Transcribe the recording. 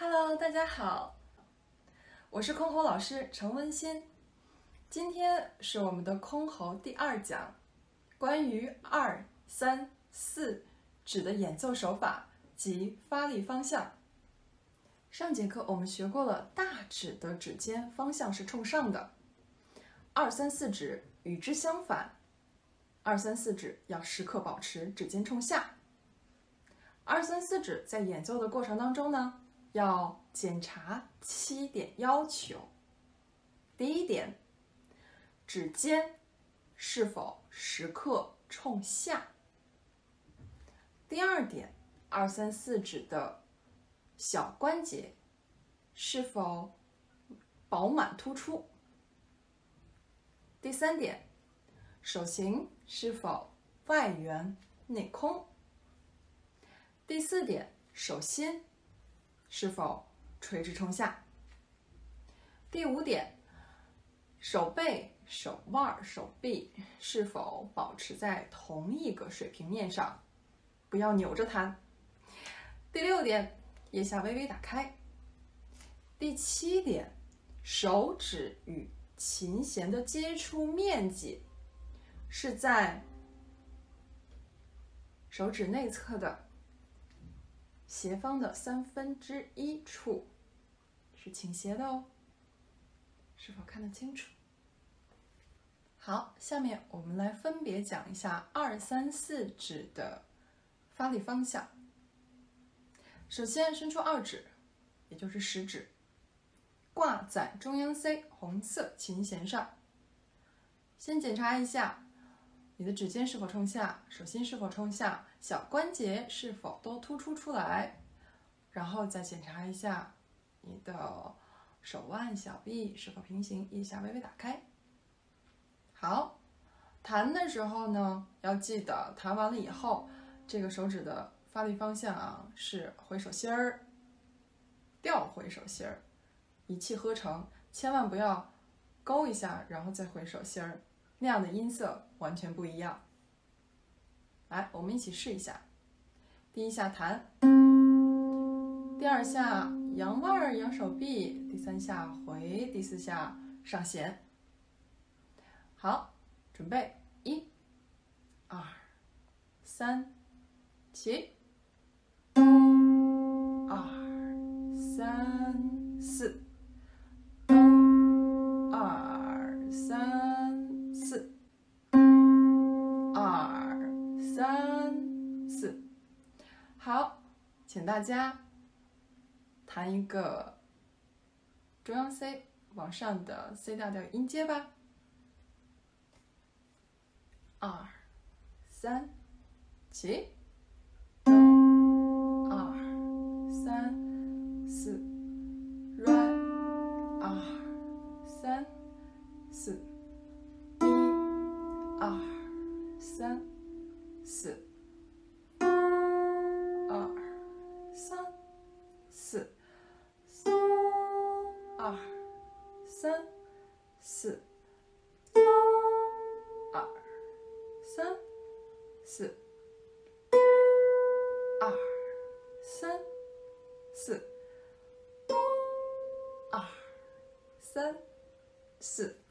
Hello， 大家好，我是箜篌老师陈温馨。今天是我们的箜篌第2讲，关于2、3、4指的演奏手法及发力方向。上节课我们学过了大指的指尖方向是冲上的，2、3、4指与之相反，2、3、4指要时刻保持指尖冲下。2、3、4指在演奏的过程当中呢，要检查7点要求。第一点，指尖是否时刻冲下。第二点，2、3、4指的小关节是否饱满突出。第三点，手型是否外圆内空。第四点，手心是否垂直冲下。第5点，手背、手腕、手臂是否保持在同一个水平面上，不要扭着弹。第6点，腋下微微打开。第7点，手指与琴弦的接触面积是在手指内侧的斜方的1/3处，是倾斜的哦，是否看得清楚？好，下面我们来分别讲一下2、3、4指的发力方向。首先伸出2指，也就是食指，挂在中央 C 红色琴弦上。先检查一下你的指尖是否冲下，手心是否冲下，小关节是否都突出出来，然后再检查一下你的手腕、小臂是否平行，腋下微微打开。好，弹的时候呢，要记得弹完了以后，这个手指的发力方向啊是回手心儿，调回手心儿，一气呵成，千万不要勾一下然后再回手心儿，那样的音色完全不一样。来，我们一起试一下。第1下弹，第2下扬腕扬手臂，第3下回，第4下上弦。好，准备，1、2、3，起，2、3、4，2、3、4，2、3、4。好，请大家弹一个中央 C 往上的 C 大调音阶吧。2、3，起，2、3、4 ，Re， 2、3、4， Mi， 2、3、4， 2、3、4， 2、3、4， 2、3、4， 2、3、4， 2、3、4。